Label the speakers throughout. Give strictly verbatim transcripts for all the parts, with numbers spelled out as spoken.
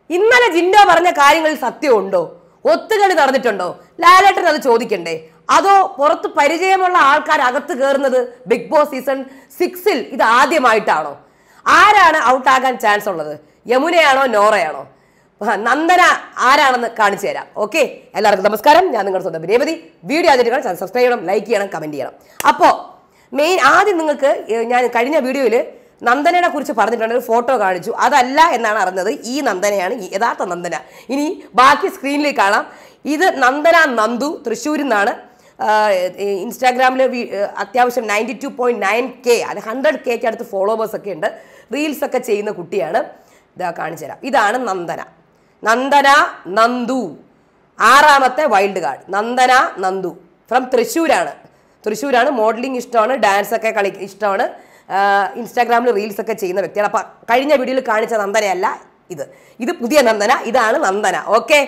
Speaker 1: ഇന്നലെ ജിൻഡോ പറഞ്ഞ കാര്യങ്ങളിൽ സത്യമുണ്ടോ? ഒത്തുകളി നടന്നിട്ടുണ്ടോ? ലാലേട്ടൻ അത് ചോദിക്കണ്ടേ? അതോ പുറത്ത് പരിചയമുള്ള ആൾക്കാർ അകത്ത് കയറുന്നത് ബിഗ് ബോസ് സീസൺ സിക്സിൽ ഇത് ആദ്യമായിട്ടാണോ? ആരാണ് ഔട്ടാകാൻ ചാൻസ് ഉള്ളത്? യമുനയാണോ നോറയാണോ? നന്ദന ആരാണെന്ന് കാണിച്ചു തരാം. ഓക്കെ, എല്ലാവർക്കും നമസ്കാരം. ഞാൻ നിങ്ങളുടെ സ്വന്തം രേവതി. വീഡിയോ ആദ്യമായിട്ട് കാണാൻ സബ്സ്ക്രൈബ് ചെയ്യണം, ലൈക്ക് ചെയ്യണം, കമന്റ് ചെയ്യണം. അപ്പോൾ മെയിൻ ആദ്യം നിങ്ങൾക്ക് ഞാൻ കഴിഞ്ഞ വീഡിയോയിൽ നന്ദനയെ കുറിച്ച് പറഞ്ഞിട്ടുണ്ട്, ഒരു ഫോട്ടോ കാണിച്ചു. അതല്ല എന്നാണ് അറിഞ്ഞത്, ഈ നന്ദനയാണ് യഥാർത്ഥ നന്ദന. ഇനി ബാക്കി സ്ക്രീനിൽ കാണാം. ഇത് നന്ദന നന്ദു, തൃശ്ശൂരിൽ നിന്നാണ്. ഇൻസ്റ്റാഗ്രാമിൽ അത്യാവശ്യം ninety two point nine K അത് ഹൺഡ്രഡ് കെക്ക് അടുത്ത് ഫോളോവേഴ്സ് ഒക്കെ ഉണ്ട്. റീൽസ് ഒക്കെ ചെയ്യുന്ന കുട്ടിയാണ്. ഇതാ കാണിച്ചു തരാം. ഇതാണ് നന്ദന. നന്ദന നന്ദു, ആറാമത്തെ wild card. Nandana Nandu from തൃശ്ശൂരാണ്. തൃശ്ശൂരാണ്. മോഡലിംഗ് ഇഷ്ടമാണ്, ഡാൻസ് ഒക്കെ കളി ഇഷ്ടമാണ്. ഇൻസ്റ്റാഗ്രാമിൽ റീൽസ് ഒക്കെ ചെയ്യുന്ന വ്യക്തിയാണ്. അപ്പം കഴിഞ്ഞ വീഡിയോയിൽ കാണിച്ച നന്ദനയല്ല ഇത്. ഇത് പുതിയ നന്ദന. ഇതാണ് നന്ദന. ഓക്കെ,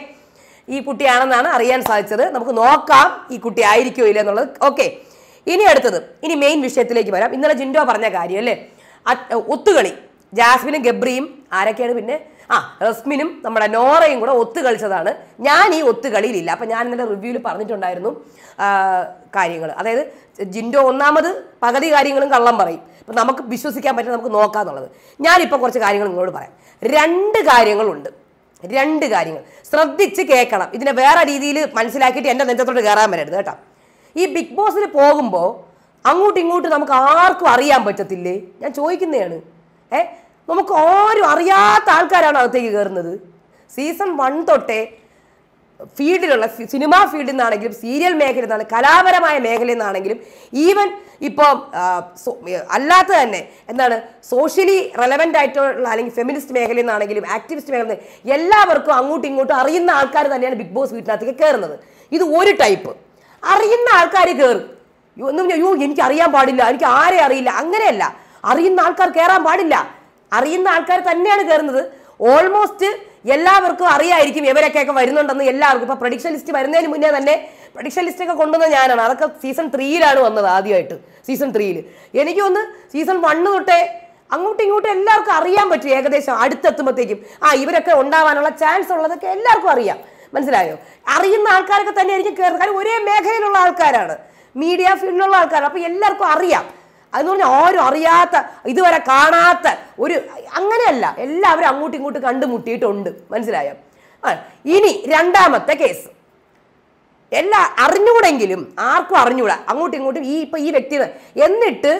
Speaker 1: ഈ കുട്ടിയാണെന്നാണ് അറിയാൻ സാധിച്ചത്. നമുക്ക് നോക്കാം ഈ കുട്ടി ആയിരിക്കോ ഇല്ല എന്നുള്ളത്. ഓക്കെ, ഇനി അടുത്തത്, ഇനി മെയിൻ വിഷയത്തിലേക്ക് വരാം. ഇന്നലെ ജിൻഡോ പറഞ്ഞ കാര്യം അല്ലേ, ഒത്തുകളി. ജാസ്മിനും ഗബ്രിയും ആരൊക്കെയാണ് പിന്നെ ആ റസ്മിനും നമ്മുടെ നോറയും കൂടെ ഒത്തു കളിച്ചതാണ്. ഞാൻ ഈ ഒത്തുകളിയിലില്ല. അപ്പം ഞാൻ ഇന്നലെ റിവ്യൂവിൽ പറഞ്ഞിട്ടുണ്ടായിരുന്നു കാര്യങ്ങൾ. അതായത് ജിൻഡോ ഒന്നാമത് പകുതി കാര്യങ്ങളും കള്ളം പറയും. അപ്പം നമുക്ക് വിശ്വസിക്കാൻ പറ്റും, നമുക്ക് നോക്കാം എന്നുള്ളത്. ഞാനിപ്പോൾ കുറച്ച് കാര്യങ്ങൾ നിങ്ങളോട് പറയാം. രണ്ട് കാര്യങ്ങളുണ്ട്. രണ്ട് കാര്യങ്ങൾ ശ്രദ്ധിച്ച് കേൾക്കണം. ഇതിനെ വേറെ രീതിയിൽ മനസ്സിലാക്കിയിട്ട് എൻ്റെ നെഞ്ചത്തോട്ട് കയറാൻ വരരുത് കേട്ടോ. ഈ ബിഗ് ബോസിൽ പോകുമ്പോൾ അങ്ങോട്ടും ഇങ്ങോട്ടും നമുക്ക് ആർക്കും അറിയാൻ പറ്റത്തില്ലേ? ഞാൻ ചോദിക്കുന്നതാണ്. ഏ നമുക്ക് ആരും അറിയാത്ത ആൾക്കാരാണ് അകത്തേക്ക് കയറുന്നത്. സീസൺ വൺ തൊട്ടേ ഫീൽഡിലുള്ള സിനിമാ ഫീൽഡിൽ നിന്നാണെങ്കിലും സീരിയൽ മേഖലയിൽ നിന്നാണെങ്കിലും കലാപരമായ മേഖലയിൽ നിന്നാണെങ്കിലും ഈവൻ ഇപ്പോൾ അല്ലാത്ത തന്നെ എന്താണ് സോഷ്യലി റെലവൻ്റ് ആയിട്ടുള്ള അല്ലെങ്കിൽ ഫെമിനിസ്റ്റ് മേഖലയിൽ നിന്നാണെങ്കിലും ആക്ടിവിസ്റ്റ് മേഖലയിൽ നിന്ന് എല്ലാവർക്കും അങ്ങോട്ടും ഇങ്ങോട്ടും അറിയുന്ന ആൾക്കാർ തന്നെയാണ് ബിഗ് ബോസ് വീട്ടിനകത്തേക്ക് കയറുന്നത്. ഇത് ഒരു ടൈപ്പ്. അറിയുന്ന ആൾക്കാർ കയറും. ഒന്നും അയ്യോ എനിക്ക് അറിയാൻ പാടില്ല, എനിക്ക് ആരെ അറിയില്ല, അങ്ങനെയല്ല. അറിയുന്ന ആൾക്കാർ കയറാൻ പാടില്ല. അറിയുന്ന ആൾക്കാർ തന്നെയാണ് കയറുന്നത്. ഓൾമോസ്റ്റ് എല്ലാവർക്കും അറിയായിരിക്കും ഇവരൊക്കെയൊക്കെ വരുന്നുണ്ടെന്ന് എല്ലാവർക്കും. ഇപ്പൊ പ്രഡിക്ഷൻ ലിസ്റ്റ് വരുന്നതിന് മുന്നേ തന്നെ പ്രഡിക്ഷൻ ലിസ്റ്റ് ഒക്കെ കൊണ്ടുവന്നത് ഞാനാണ്. അതൊക്കെ സീസൺ ത്രീയിലാണ് വന്നത് ആദ്യമായിട്ട്. സീസൺ ത്രീയിൽ എനിക്ക് ഒന്ന് സീസൺ വണ്ണ് തൊട്ടേ അങ്ങോട്ടും ഇങ്ങോട്ടും എല്ലാവർക്കും അറിയാൻ പറ്റും. ഏകദേശം അടുത്തെത്തുമ്പോഴത്തേക്കും ആ ഇവരൊക്കെ ഉണ്ടാവാനുള്ള ചാൻസ് ഉള്ളതൊക്കെ എല്ലാവർക്കും അറിയാം. മനസ്സിലായോ? അറിയുന്ന ആൾക്കാരൊക്കെ തന്നെ ആയിരിക്കും കയറുന്നത്. കാരണം ഒരേ മേഖലയിലുള്ള ആൾക്കാരാണ്, മീഡിയ ഫീൽഡിലുള്ള ആൾക്കാരാണ്. അപ്പൊ എല്ലാവർക്കും അറിയാം. അതെന്ന് പറഞ്ഞാൽ ആരും അറിയാത്ത ഇതുവരെ കാണാത്ത ഒരു അങ്ങനെയല്ല, എല്ലാവരും അങ്ങോട്ടും ഇങ്ങോട്ടും കണ്ടുമുട്ടിയിട്ടുണ്ട്. മനസ്സിലായോ? ആ ഇനി രണ്ടാമത്തെ കേസ്, എല്ലാ അറിഞ്ഞുകൂടെങ്കിലും ആർക്കും അറിഞ്ഞുകൂടാ അങ്ങോട്ടും ഇങ്ങോട്ടും ഈ ഇപ്പം ഈ വ്യക്തി എന്നിട്ട്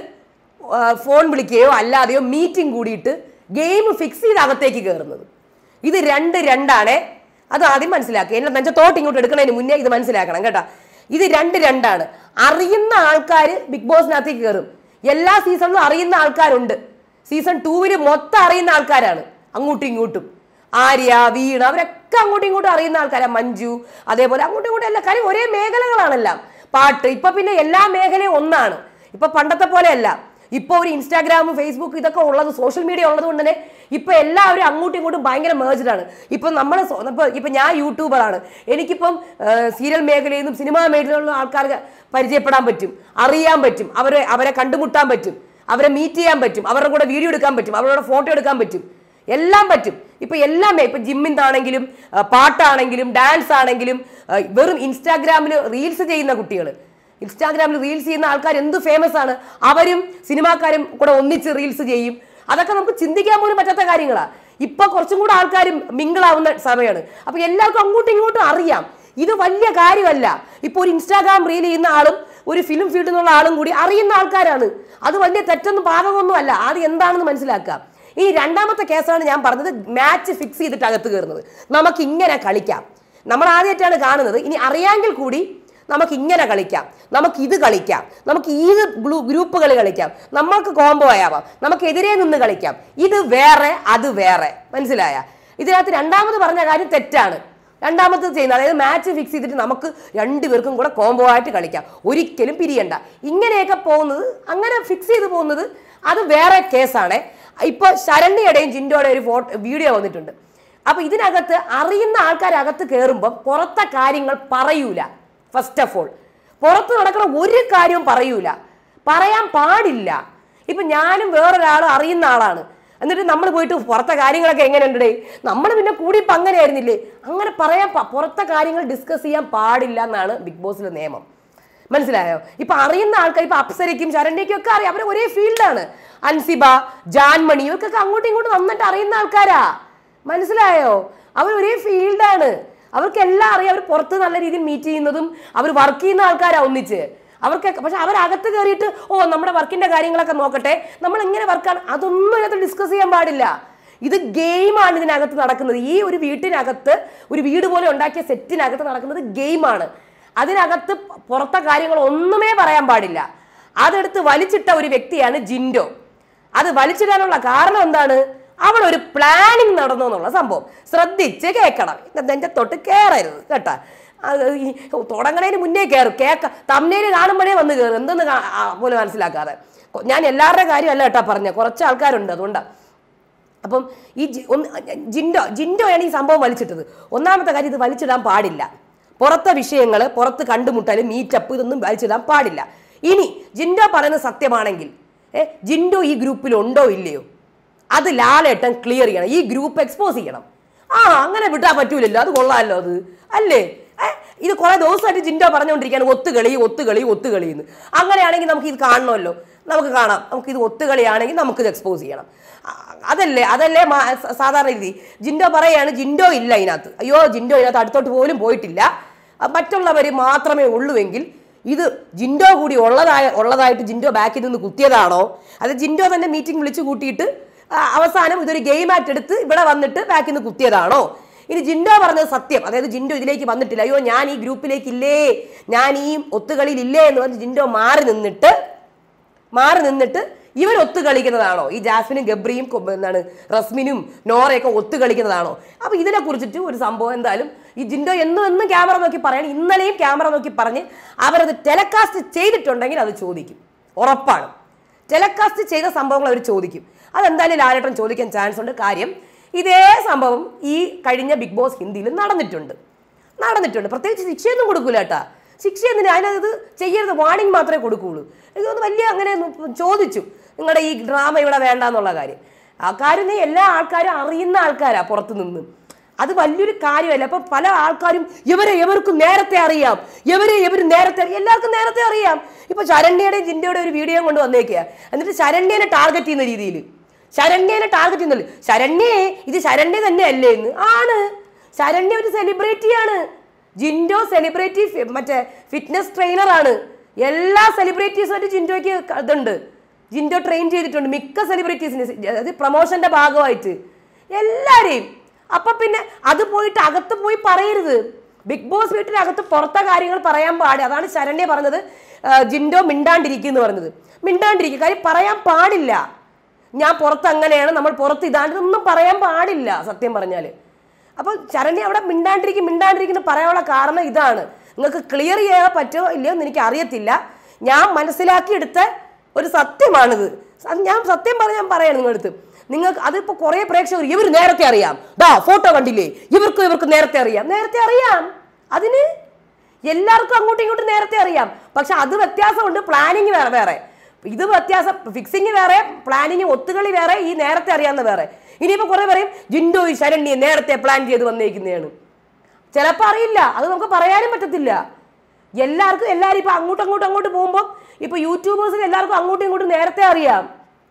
Speaker 1: ഫോൺ വിളിക്കുകയോ അല്ലാതെയോ മീറ്റിംഗ് കൂടിയിട്ട് ഗെയിം ഫിക്സ് ചെയ്ത് അകത്തേക്ക് കയറുന്നത്. ഇത് രണ്ട് രണ്ടാണ്. അത് ആദ്യം മനസ്സിലാക്കുക. എന്നെ നെഞ്ചത്തോട്ട് ഇങ്ങോട്ട് എടുക്കുന്നതിന് മുന്നേ ഇത് മനസ്സിലാക്കണം കേട്ടോ. ഇത് രണ്ട് രണ്ടാണ്. അറിയുന്ന ആൾക്കാർ ബിഗ് ബോസിനകത്തേക്ക് കയറും. എല്ലാ സീസണിലും അറിയുന്ന ആൾക്കാരുണ്ട്. സീസൺ ടൂവിൽ മൊത്തം അറിയുന്ന ആൾക്കാരാണ് അങ്ങോട്ടും ഇങ്ങോട്ടും. ആര്യ, വീണ അവരൊക്കെ അങ്ങോട്ടും ഇങ്ങോട്ടും അറിയുന്ന ആൾക്കാരാണ്. മഞ്ജു അതേപോലെ അങ്ങോട്ടും ഇങ്ങോട്ടും എല്ലാ കാര്യം ഒരേ മേഖലകളാണെല്ലാം. പാട്ട് ഇപ്പൊ പിന്നെ എല്ലാ മേഖലയും ഒന്നാണ്. ഇപ്പൊ പണ്ടത്തെ പോലെയല്ല. ഇപ്പൊ ഒരു ഇൻസ്റ്റാഗ്രാമും ഫേസ്ബുക്ക് ഇതൊക്കെ ഉള്ളത്, സോഷ്യൽ മീഡിയ ഉള്ളത് കൊണ്ട് തന്നെ ഇപ്പൊ എല്ലാവരും അങ്ങോട്ടും ഇങ്ങോട്ടും ഭയങ്കര മേർജ്ഡാണ്. ഇപ്പൊ നമ്മൾ ഇപ്പൊ ഇപ്പൊ ഞാൻ യൂട്യൂബറാണ്. എനിക്കിപ്പം സീരിയൽ മേഖലയിൽ നിന്നും സിനിമാ മേഖലയിലുള്ള ആൾക്കാർക്ക് പരിചയപ്പെടാൻ പറ്റും, അറിയാൻ പറ്റും, അവരെ അവരെ കണ്ടുമുട്ടാൻ പറ്റും, അവരെ മീറ്റ് ചെയ്യാൻ പറ്റും, അവരുടെ കൂടെ വീഡിയോ എടുക്കാൻ പറ്റും, അവരുടെ ഫോട്ടോ എടുക്കാൻ പറ്റും, എല്ലാം പറ്റും. ഇപ്പൊ എല്ലാം ഇപ്പൊ ജിമ്മിന്നാണെങ്കിലും പാട്ടാണെങ്കിലും ഡാൻസ് ആണെങ്കിലും വെറും ഇൻസ്റ്റാഗ്രാമിൽ റീൽസ് ചെയ്യുന്ന കുട്ടികൾ, ഇൻസ്റ്റാഗ്രാമിൽ റീൽസ് ചെയ്യുന്ന ആൾക്കാർ എന്ത് ഫേമസ് ആണ്. അവരും സിനിമാക്കാരും കൂടെ ഒന്നിച്ച് റീൽസ് ചെയ്യും. അതൊക്കെ നമുക്ക് ചിന്തിക്കാൻ പോലും പറ്റാത്ത കാര്യങ്ങളാണ്. ഇപ്പൊ കുറച്ചും കൂടെ ആൾക്കാർ മിങ്കിളാവുന്ന സമയമാണ്. അപ്പൊ എല്ലാവർക്കും അങ്ങോട്ടും ഇങ്ങോട്ടും അറിയാം. ഇത് വലിയ കാര്യമല്ല. ഇപ്പൊ ഒരു ഇൻസ്റ്റാഗ്രാം റീൽ ചെയ്യുന്ന ആളും ഒരു ഫിലിം ഫീൽഡിൽ നിന്നുള്ള ആളും കൂടി അറിയുന്ന ആൾക്കാരാണ്. അത് വലിയ തെറ്റൊന്നും പാപമൊന്നും അല്ല. അത് എന്താണെന്ന് മനസ്സിലാക്കാം. ഈ രണ്ടാമത്തെ കേസാണ് ഞാൻ പറഞ്ഞത്, മാച്ച് ഫിക്സ് ചെയ്തിട്ട് അകത്ത് കയറുന്നത്. നമുക്ക് ഇങ്ങനെ കളിക്കാം. നമ്മൾ ആദ്യമായിട്ടാണ് കാണുന്നത്. ഇനി അറിയാമെങ്കിൽ കൂടി നമുക്ക് ഇങ്ങനെ കളിക്കാം, നമുക്ക് ഇത് കളിക്കാം, നമുക്ക് ഈ ഗ്രൂപ്പുകൾ കളിക്കാം, നമ്മൾക്ക് കോംബോ ആവാം, നമുക്ക് എതിരെ നിന്ന് കളിക്കാം. ഇത് വേറെ, അത് വേറെ. മനസ്സിലായ? ഇതിനകത്ത് രണ്ടാമത് പറഞ്ഞ കാര്യം തെറ്റാണ്. രണ്ടാമത് ചെയ്യുന്നത് അതായത് മാച്ച് ഫിക്സ് ചെയ്തിട്ട് നമുക്ക് രണ്ടുപേർക്കും കൂടെ കോംബോ ആയിട്ട് കളിക്കാം, ഒരിക്കലും പിരിയണ്ട. ഇങ്ങനെയൊക്കെ പോകുന്നത്, അങ്ങനെ ഫിക്സ് ചെയ്ത് പോകുന്നത് അത് വേറെ കേസാണ്. ഇപ്പൊ ശരണ്യയുടെയും ജിൻഡോയുടെയും ഒരു ഫോട്ടോ വീഡിയോ വന്നിട്ടുണ്ട്. അപ്പൊ ഇതിനകത്ത് അറിയുന്ന ആൾക്കാരകത്ത് കയറുമ്പോൾ പുറത്തെ കാര്യങ്ങൾ പറയൂല. ഫസ്റ്റ് ഓഫ് ഓൾ പുറത്ത് നടക്കുന്ന ഒരു കാര്യവും പറയൂല, പറയാൻ പാടില്ല. ഇപ്പൊ ഞാനും വേറൊരാളും അറിയുന്ന ആളാണ്. എന്നിട്ട് നമ്മൾ പോയിട്ട് പുറത്തെ കാര്യങ്ങളൊക്കെ എങ്ങനെയുണ്ടേ, നമ്മൾ പിന്നെ കൂടി ഇപ്പം അങ്ങനെ ആയിരുന്നില്ലേ? അങ്ങനെ പറയാൻ പുറത്തെ കാര്യങ്ങൾ ഡിസ്കസ് ചെയ്യാൻ പാടില്ല എന്നാണ് ബിഗ് ബോസിലെ നിയമം. മനസ്സിലായോ? ഇപ്പൊ അറിയുന്ന ആൾക്കാർ ഇപ്പൊ അപ്സരയ്ക്കും ശരണ്യയ്ക്കും ഒക്കെ അറിയാം, അവർ ഒരേ ഫീൽഡാണ്. അൻസിബ, ജാൻമണി ഇവർക്കൊക്കെ അങ്ങോട്ടും ഇങ്ങോട്ടും നന്നായിട്ട് അറിയുന്ന ആൾക്കാരാ. മനസ്സിലായോ? അവർ ഒരേ ഫീൽഡാണ്, അവർക്ക് എല്ലാം അറിയാം. അവർ പുറത്ത് നല്ല രീതിയിൽ മീറ്റ് ചെയ്യുന്നതും അവർ വർക്ക് ചെയ്യുന്ന ആൾക്കാരാ ഒന്നിച്ച് അവർക്കൊക്കെ. പക്ഷെ അവരകത്ത് കയറിയിട്ട് ഓ നമ്മുടെ വർക്കിന്റെ കാര്യങ്ങളൊക്കെ നോക്കട്ടെ, നമ്മൾ എങ്ങനെ വർക്കാണ്, അതൊന്നും ഇതിനകത്ത് ഡിസ്കസ് ചെയ്യാൻ പാടില്ല. ഇത് ഗെയിമാണ് ഇതിനകത്ത് നടക്കുന്നത്. ഈ ഒരു വീട്ടിനകത്ത്, ഒരു വീട് പോലെ ഉണ്ടാക്കിയ സെറ്റിനകത്ത് നടക്കുന്നത് ഗെയിമാണ്. അതിനകത്ത് പുറത്തെ കാര്യങ്ങൾ ഒന്നുമേ പറയാൻ പാടില്ല. അതെടുത്ത് വലിച്ചിട്ട ഒരു വ്യക്തിയാണ് ജിൻഡോ. അത് വലിച്ചിടാനുള്ള കാരണം എന്താണ്? അവൾ ഒരു പ്ലാനിങ് നടന്നു എന്നുള്ള സംഭവം ശ്രദ്ധിച്ച് കേൾക്കണം. നെഞ്ച തൊട്ട് കയറരുത് കേട്ടാ. ഈ തുടങ്ങണേന് മുന്നേ കയറും, കേൾക്ക തമ്മനേല് കാണുമ്പോഴേ വന്ന് കയറും, എന്തെന്ന് പോലും മനസ്സിലാക്കാതെ. ഞാൻ എല്ലാവരുടെ കാര്യമല്ല കേട്ടാ പറഞ്ഞ, കുറച്ച് ആൾക്കാരുണ്ട് അതുകൊണ്ടാണ്. അപ്പം ഈ ജിൻഡോ ജിൻഡോയാണ് ഈ സംഭവം വലിച്ചിട്ടത്. ഒന്നാമത്തെ കാര്യം, ഇത് വലിച്ചിടാൻ പാടില്ല. പുറത്തെ വിഷയങ്ങൾ, പുറത്ത് കണ്ടുമുട്ടൽ, മീറ്റപ്പ്, ഇതൊന്നും വലിച്ചിടാൻ പാടില്ല. ഇനി ജിൻഡോ പറയുന്നത് സത്യമാണെങ്കിൽ ഏ ജിൻഡോ ഈ ഗ്രൂപ്പിൽ ഉണ്ടോ ഇല്ലയോ അത് ലാലേട്ടൻ ക്ലിയർ ചെയ്യണം. ഈ ഗ്രൂപ്പ് എക്സ്പോസ് ചെയ്യണം. ആ അങ്ങനെ വിട്ടാൽ പറ്റൂലല്ലോ, അത് കൊള്ളാമല്ലോ അത് അല്ലേ? ഇത് കുറെ ദിവസമായിട്ട് ജിൻഡോ പറഞ്ഞുകൊണ്ടിരിക്കുകയാണ് ഒത്തുകളി ഒത്തുകളി ഒത്തുകളി എന്ന്. അങ്ങനെയാണെങ്കിൽ നമുക്ക് ഇത് കാണണമല്ലോ, നമുക്ക് കാണാം. നമുക്ക് ഇത് ഒത്തുകളിയാണെങ്കിൽ നമുക്കിത് എക്സ്പോസ് ചെയ്യണം. അതല്ലേ അതല്ലേ സാധാരണ രീതി. ജിൻഡോ പറയാണ് ജിൻഡോ ഇല്ല ഇതിനകത്ത്, അയ്യോ ജിൻഡോ ഇതിനകത്ത് അടുത്തോട്ട് പോലും പോയിട്ടില്ല, മറ്റുള്ളവർ മാത്രമേ ഉള്ളൂവെങ്കിൽ ഇത് ജിൻഡോ കൂടി ഉള്ളതായ ഉള്ളതായിട്ട് ജിൻഡോ ബാക്കിൽ നിന്ന് കുത്തിയതാണോ, അത് ജിൻഡോ തന്നെ മീറ്റിംഗ് വിളിച്ചു കൂട്ടിയിട്ട് അവസാനം ഇതൊരു ഗെയിം ആയിട്ട് എടുത്ത് ഇവിടെ വന്നിട്ട് ബാക്കിൽ നിന്ന് കുത്തിയതാണോ? ഇനി ജിൻഡോ പറഞ്ഞത് സത്യം, അതായത് ജിൻഡോ ഇതിലേക്ക് വന്നിട്ടില്ല, അയ്യോ ഞാൻ ഈ ഗ്രൂപ്പിലേക്ക് ഇല്ലേ, ഞാൻ ഈ ഒത്തുകളിയിൽ ഇല്ലേ എന്ന് പറഞ്ഞ് ജിൻഡോ മാറി നിന്നിട്ട് മാറി നിന്നിട്ട് ഇവർ ഒത്തു കളിക്കുന്നതാണോ? ഈ ജാസ്മിനും ഗബ്രിയും എന്താണ് റസ്മിനും നോറയൊക്കെ ഒത്തു കളിക്കുന്നതാണോ? അപ്പൊ ഇതിനെ കുറിച്ചിട്ട് ഒരു സംഭവം എന്തായാലും ഈ ജിൻഡോ എന്നും എന്നും ക്യാമറ നോക്കി പറയണം. ഇന്നലെയും ക്യാമറ നോക്കി പറഞ്ഞ് അവരത് ടെലികാസ്റ്റ് ചെയ്തിട്ടുണ്ടെങ്കിൽ അത് ചോദിക്കും, ഉറപ്പാണ്. ടെലികാസ്റ്റ് ചെയ്ത സംഭവങ്ങൾ അവർ ചോദിക്കും. അതെന്തായാലും ലാലേട്ടൻ ചോദിക്കാൻ ചാൻസ് ഉണ്ട്. കാര്യം ഇതേ സംഭവം ഈ കഴിഞ്ഞ ബിഗ് ബോസ് ഹിന്ദിയിൽ നടന്നിട്ടുണ്ട് നടന്നിട്ടുണ്ട് പ്രത്യേകിച്ച് ശിക്ഷയൊന്നും കൊടുക്കൂല കേട്ടാ. ശിക്ഷ എന്തിനാ? അതിനത് ചെയ്യരുത്, വാണിംഗ് മാത്രമേ കൊടുക്കുകയുള്ളൂ. എനിക്കൊന്ന് വലിയ അങ്ങനെ ചോദിച്ചു നിങ്ങളുടെ ഈ ഡ്രാമ ഇവിടെ വേണ്ട എന്നുള്ള കാര്യം. ആ കാര്യം എല്ലാ ആൾക്കാരും അറിയുന്ന ആൾക്കാരാ പുറത്തു നിന്ന്, അത് വലിയൊരു കാര്യമല്ല. അപ്പൊ പല ആൾക്കാരും ഇവരെ ഇവർക്കും നേരത്തെ അറിയാം, ഇവരെ ഇവർ നേരത്തെ എല്ലാവർക്കും നേരത്തെ അറിയാം. ഇപ്പൊ ശരണ്യയുടെയും ജിൻഡോയുടെ ഒരു വീഡിയോ കൊണ്ട് വന്നേക്കുക, എന്നിട്ട് ശരണ്യനെ ടാർഗറ്റ് ചെയ്യുന്ന രീതിയിൽ ശരണ്യനെ ടാർഗറ്റ് ചെയ്യുന്നില്ല. ശരണ്യേ ഇത് ശരണ്യ തന്നെ അല്ലേ എന്ന്. ആണ്, ശരണ്യ ഒരു സെലിബ്രിറ്റിയാണ്. ജിൻഡോ സെലിബ്രിറ്റി മറ്റേ ഫിറ്റ്നസ് ട്രെയിനറാണ്. എല്ലാ സെലിബ്രിറ്റീസുമായിട്ട് ജിൻഡോയ്ക്ക് ഇതുണ്ട്, ജിൻഡോ ട്രെയിൻ ചെയ്തിട്ടുണ്ട് മിക്ക സെലിബ്രിറ്റീസിന്, അത് പ്രൊമോഷന്റെ ഭാഗമായിട്ട് എല്ലാരെയും. അപ്പൊ പിന്നെ അത് പോയിട്ട് അകത്ത് പോയി പറയരുത്. ബിഗ് ബോസ് വീട്ടിനകത്ത് പുറത്തെ കാര്യങ്ങൾ പറയാൻ പാടില്ല. അതാണ് ശരണ്യ പറഞ്ഞത് ജിൻഡോ മിണ്ടാണ്ടിരിക്കും എന്ന് പറഞ്ഞത്. മിണ്ടാണ്ടിരിക്കും, കാര്യം പറയാൻ പാടില്ല. ഞാൻ പുറത്ത് അങ്ങനെയാണ്, നമ്മൾ പുറത്ത് ഇതാണ്, ഇതൊന്നും പറയാൻ പാടില്ല സത്യം പറഞ്ഞാല്. അപ്പൊ ശരണ്യ അവിടെ മിണ്ടാണ്ടിരിക്കും മിണ്ടാണ്ടിരിക്കുന്ന പറയാനുള്ള കാരണം ഇതാണ്. നിങ്ങൾക്ക് ക്ലിയർ ചെയ്യാൻ പറ്റുമോ ഇല്ലയോ എന്ന് എനിക്ക് അറിയത്തില്ല. ഞാൻ മനസ്സിലാക്കിയെടുത്ത ഒരു സത്യമാണിത്. ഞാൻ സത്യം പറഞ്ഞ ഞാൻ പറയാം നിങ്ങളടുത്ത്. നിങ്ങൾക്ക് അതിപ്പോ കുറെ പ്രേക്ഷകർ ഇവർ നേരത്തെ അറിയാം, ദാ ഫോട്ടോ കണ്ടില്ലേ, ഇവർക്കും ഇവർക്ക് നേരത്തെ അറിയാം. നേരത്തെ അറിയാം, അതിന് എല്ലാവർക്കും അങ്ങോട്ടും ഇങ്ങോട്ടും നേരത്തെ അറിയാം. പക്ഷെ അത് വ്യത്യാസമുണ്ട്, പ്ലാനിങ് വേറെ വേറെ ഇത് വ്യത്യാസം. ഫിക്സിങ് വേറെ, പ്ലാനിങ് ഒത്തുകളി വേറെ, ഈ നേരത്തെ അറിയാവുന്ന വേറെ. ഇനിയിപ്പോ കുറെ പറയും ജിൻഡോ ഈ ശരണ്യെ നേരത്തെ പ്ലാൻ ചെയ്ത് വന്നേക്കുന്നതാണ്. ചിലപ്പോൾ അറിയില്ല, അത് നമുക്ക് പറയാനും പറ്റത്തില്ല. എല്ലാവർക്കും എല്ലാവരും ഇപ്പൊ അങ്ങോട്ടും അങ്ങോട്ടും അങ്ങോട്ട് പോകുമ്പോൾ ഇപ്പൊ യൂട്യൂബേഴ്സിന് എല്ലാവർക്കും അങ്ങോട്ടും ഇങ്ങോട്ടും നേരത്തെ അറിയാം.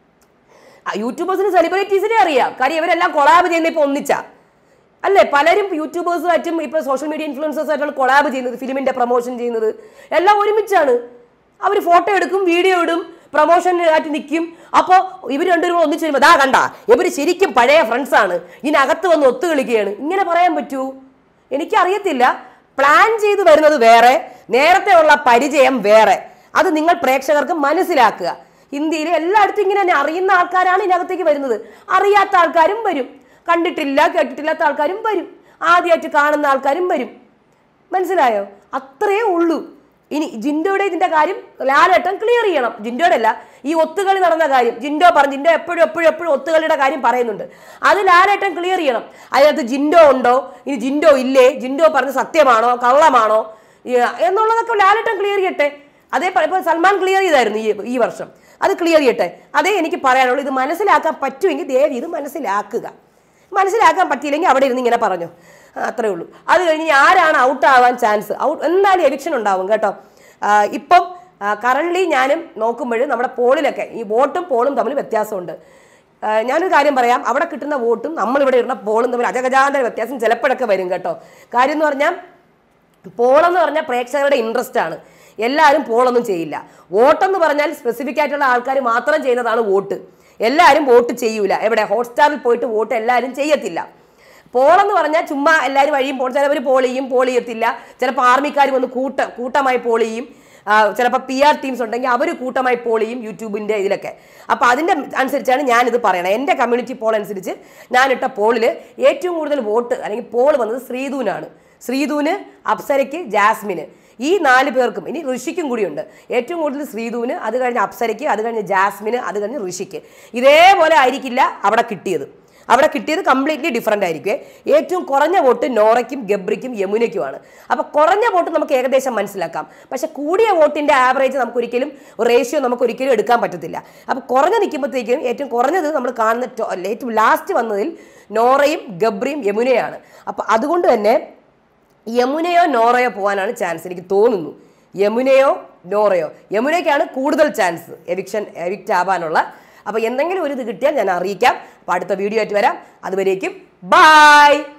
Speaker 1: യൂട്യൂബേഴ്സിന് സെലിബ്രിറ്റീസിനെ അറിയാം, കാര്യം ഇവരെല്ലാം കൊളാബ് ചെയ്യുന്ന ഇപ്പൊ ഒന്നിച്ച അല്ലേ. പലരും യൂട്യൂബേഴ്സുമായിട്ടും ഇപ്പൊ സോഷ്യൽ മീഡിയ ഇൻഫ്ലുവൻസേഴ്സായിട്ടാണ് കൊളാബ് ചെയ്യുന്നത്, ഫിലിമിന്റെ പ്രൊമോഷൻ ചെയ്യുന്നത് എല്ലാം ഒരുമിച്ചാണ്. അവർ ഫോട്ടോ എടുക്കും, വീഡിയോ ഇടും, പ്രൊമോഷനായിട്ട് നിൽക്കും. അപ്പോൾ ഇവർ രണ്ടുപേരും ഒന്നിച്ച് വരുമ്പോൾ ദാ കണ്ട ഇവർ ശരിക്കും പഴയ ഫ്രണ്ട്സാണ്, ഇതിനകത്ത് വന്ന് ഒത്തു കളിക്കുകയാണ്. ഇങ്ങനെ പറയാൻ പറ്റൂ? എനിക്കറിയത്തില്ല. പ്ലാൻ ചെയ്ത് വരുന്നത് വേറെ, നേരത്തെ ഉള്ള പരിചയം വേറെ. അത് നിങ്ങൾ പ്രേക്ഷകർക്ക് മനസ്സിലാക്കുക. ഹിന്ദിയിൽ എല്ലായിടത്തും ഇങ്ങനെ തന്നെ അറിയുന്ന ആൾക്കാരാണ് ഇതിനകത്തേക്ക് വരുന്നത്. അറിയാത്ത ആൾക്കാരും വരും, കണ്ടിട്ടില്ല കേട്ടിട്ടില്ലാത്ത ആൾക്കാരും വരും, ആദ്യമായിട്ട് കാണുന്ന ആൾക്കാരും വരും. മനസ്സിലായോ? അത്രയേ ഉള്ളൂ. ഇനി ജിൻഡോയുടെ ഇതിന്റെ കാര്യം ലാലേട്ടൻ ക്ലിയർ ചെയ്യണം. ജിൻഡോയുടെ അല്ല, ഈ ഒത്തുകളി നടന്ന കാര്യം ജിൻഡോ പറഞ്ഞു. ജിൻഡോ എപ്പോഴും എപ്പോഴും എപ്പോഴും ഒത്തുകളിയുടെ കാര്യം പറയുന്നുണ്ട്. അത് ലാലേട്ടൻ ക്ലിയർ ചെയ്യണം. അതിനകത്ത് ജിൻഡോ ഉണ്ടോ, ഇനി ജിൻഡോ ഇല്ലേ, ജിൻഡോ പറഞ്ഞ സത്യമാണോ കള്ളമാണോ എന്നുള്ളതൊക്കെ ലാലേട്ടൻ ക്ലിയർ ചെയ്യട്ടെ. അതേ ഇപ്പോൾ സൽമാൻ ക്ലിയർ ചെയ്തായിരുന്നു ഈ ഈ വർഷം. അത് ക്ലിയർ ചെയ്യട്ടെ. അതേ എനിക്ക് പറയാനുള്ളൂ. ഇത് മനസ്സിലാക്കാൻ പറ്റുമെങ്കിൽ ദേവി ഇത് മനസ്സിലാക്കുക. മനസ്സിലാക്കാൻ പറ്റിയില്ലെങ്കിൽ അവിടെ ഇരുന്ന് ഇങ്ങനെ പറഞ്ഞു, അത്രേ ഉള്ളൂ. അത് കഴിഞ്ഞ് ആരാണ് ഔട്ട് ആവാൻ ചാൻസ്? ഔട്ട് എന്തായാലും എവിക്ഷൻ ഉണ്ടാവും കേട്ടോ. ഇപ്പം കറണ്ട്ലി ഞാനും നോക്കുമ്പോൾ നമ്മുടെ പോളിലൊക്കെ ഈ വോട്ടും പോളും തമ്മിൽ വ്യത്യാസമുണ്ട്. ഞാനൊരു കാര്യം പറയാം, അവിടെ കിട്ടുന്ന വോട്ടും നമ്മളിവിടെ ഇടുന്ന പോളും തമ്മിൽ അജഗജാന്തര വ്യത്യാസം ചിലപ്പോഴൊക്കെ വരും കേട്ടോ. കാര്യം എന്ന് പറഞ്ഞാൽ പോളെന്ന് പറഞ്ഞാൽ പ്രേക്ഷകരുടെ ഇൻട്രസ്റ്റ് ആണ്. എല്ലാവരും പോളൊന്നും ചെയ്യില്ല. വോട്ടെന്ന് പറഞ്ഞാൽ സ്പെസിഫിക് ആയിട്ടുള്ള ആൾക്കാർ മാത്രം ചെയ്യുന്നതാണ് വോട്ട്. എല്ലാവരും വോട്ട് ചെയ്യൂല. എവിടെ ഹോട്ട്സ്റ്റാറിൽ പോയിട്ട് വോട്ട് എല്ലാവരും ചെയ്യത്തില്ല. പോളെന്ന് പറഞ്ഞാൽ ചുമ്മാ എല്ലാവരും വഴിയും പോൾ, ചിലവർ പോൾ ചെയ്യും, പോൾ ചെയ്യത്തില്ല. ചിലപ്പോൾ ആർമിക്കാർ വന്ന് കൂട്ട കൂട്ടമായി പോൾ ചെയ്യും. ചിലപ്പോൾ പി ആർ ടീംസ് ഉണ്ടെങ്കിൽ അവർ കൂട്ടമായി പോൾ ചെയ്യും യൂട്യൂബിൻ്റെ ഇതിലൊക്കെ. അപ്പോൾ അതിൻ്റെ അനുസരിച്ചാണ് ഞാനിത് പറയണത്. എൻ്റെ കമ്മ്യൂണിറ്റി പോൾ അനുസരിച്ച് ഞാനിട്ട പോളിൽ ഏറ്റവും കൂടുതൽ വോട്ട് അല്ലെങ്കിൽ പോൾ വന്നത് ശ്രീധുവിനാണ്. ശ്രീധുവിന്, അപ്സരയ്ക്ക്, ജാസ്മിന്, ഈ നാല് പേർക്കും. ഇനി ഋഷിക്കും കൂടിയുണ്ട്. ഏറ്റവും കൂടുതൽ ശ്രീധുവിന്, അത് കഴിഞ്ഞ് അപ്സരയ്ക്ക്, അത് കഴിഞ്ഞ് ജാസ്മിന്, അത് കഴിഞ്ഞ് ഋഷിക്ക്. ഇതേപോലെ ആയിരിക്കില്ല അവിടെ കിട്ടിയത്. അവിടെ കിട്ടിയത് കംപ്ലീറ്റ്ലി ഡിഫറൻ്റ് ആയിരിക്കും. ഏറ്റവും കുറഞ്ഞ വോട്ട് നോറയ്ക്കും ഗബ്രിക്കും യമുനയ്ക്കുമാണ്. അപ്പോൾ കുറഞ്ഞ വോട്ട് നമുക്ക് ഏകദേശം മനസ്സിലാക്കാം. പക്ഷെ കൂടിയ വോട്ടിൻ്റെ ആവറേജ് നമുക്കൊരിക്കലും റേഷ്യോ നമുക്ക് ഒരിക്കലും എടുക്കാൻ പറ്റത്തില്ല. അപ്പോൾ കുറഞ്ഞ് നിൽക്കുമ്പോഴത്തേക്കും ഏറ്റവും കുറഞ്ഞത് നമ്മൾ കാണുന്ന ഏറ്റവും ലാസ്റ്റ് വന്നതിൽ നോറയും ഗബ്രിയും യമുനയാണ്. അപ്പോൾ അതുകൊണ്ട് തന്നെ യമുനയോ നോറയോ പോകാനാണ് ചാൻസ് എനിക്ക് തോന്നുന്നു. യമുനയോ നോറയോ, യമുനയ്ക്കാണ് കൂടുതൽ ചാൻസ് എവിക്ഷൻ എവിക്റ്റ് ആവാനുള്ള. അപ്പോൾ എന്തെങ്കിലും ഒരു ഇത് കിട്ടിയാൽ ഞാൻ അറിയിക്കാം. അപ്പോൾ അടുത്ത വീഡിയോ ആയിട്ട് വരാം. അതുവരേക്കും ബൈ.